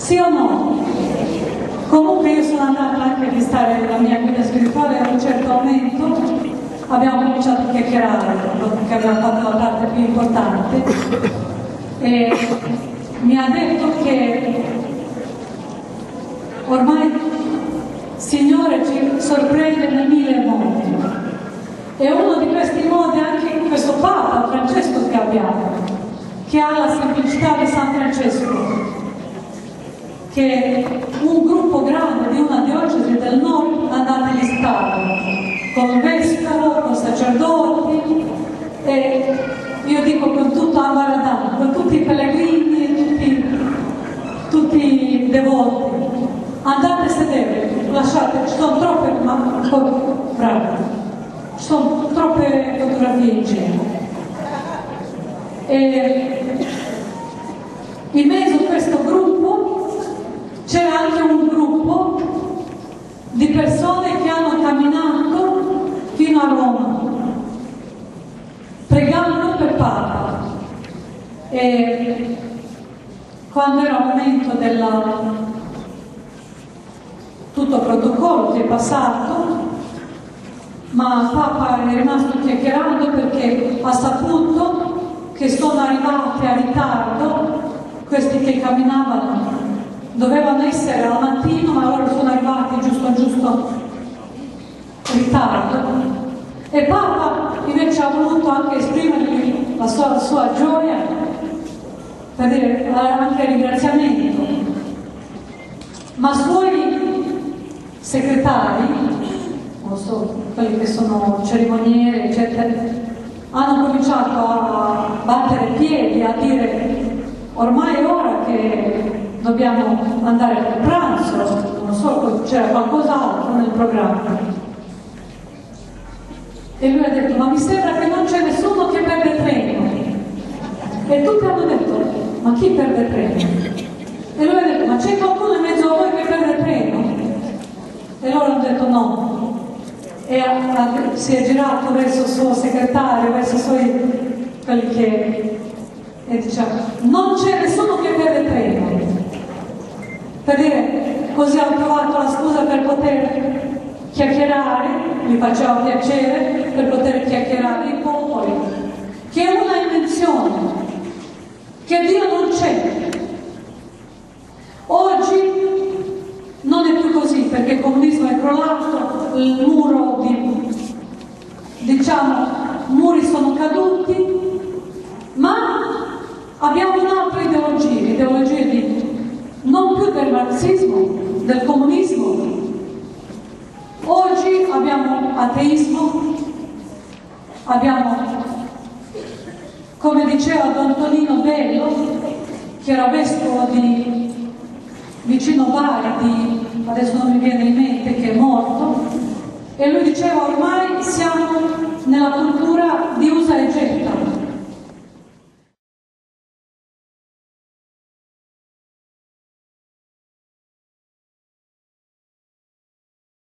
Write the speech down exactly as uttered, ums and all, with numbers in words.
Sì o no? Comunque io sono andata anche a visitare la mia guida spirituale a un certo momento, abbiamo cominciato a chiacchierare, che abbiamo fatto la parte più importante, e mi ha detto che ormai il Signore ci sorprende in mille modi, e uno di questi modi è anche questo Papa Francesco che abbiamo, che ha la semplicità di San Francesco, che un gruppo grande di una diocesi del nord è andato a visitare con un vescovo, con sacerdoti, e io dico con tutto Ambaradan, con tutti i pellegrini, tutti, tutti i devoti. Andate a sedere, lasciate, ci sono troppe, ma bravi, ci sono troppe fotografie in giro. E in mezzo a questo gruppo c'era anche un gruppo di persone che hanno camminato fino a Roma, pregando per Papa. E quando era il momento della tutto il protocollo che è passato, ma Papa è rimasto chiacchierando perché ha saputo che sono arrivati a ritardo questi che camminavano. Dovevano essere al mattino, ma loro sono arrivati giusto giusto in ritardo. E Papa invece ha voluto anche esprimergli la sua, la sua gioia, per dire anche ringraziamento. Ma i suoi segretari, non so, quelli che sono cerimonieri, eccetera, hanno cominciato a battere piedi, a dire ormai è ora che dobbiamo andare per pranzo, non so, c'era qualcos'altro nel programma. E lui ha detto, ma mi sembra che non c'è nessuno che perde treno. E tutti hanno detto, ma chi perde treno? E lui ha detto, ma c'è qualcuno in mezzo a voi che perde treno? E loro hanno detto no. E ha, ha, si è girato verso il suo segretario, verso i suoi, quelli che, e diceva, non c'è nessuno che perde treno. Per dire, così hanno trovato la scusa per poter chiacchierare, mi faceva piacere, per poter chiacchierare i popoli, che è una invenzione, che Dio non c'è. Oggi non è più così, perché il comunismo è crollato, il muro di, diciamo, muri sono caduti, ma abbiamo un'altra ideologia, l'ideologia di non più del marxismo, del comunismo. Oggi abbiamo ateismo, abbiamo, come diceva Don Tonino Bello, che era vescovo di vicino Bari, di, adesso non mi viene in mente, che è morto, e lui diceva ormai siamo nella cultura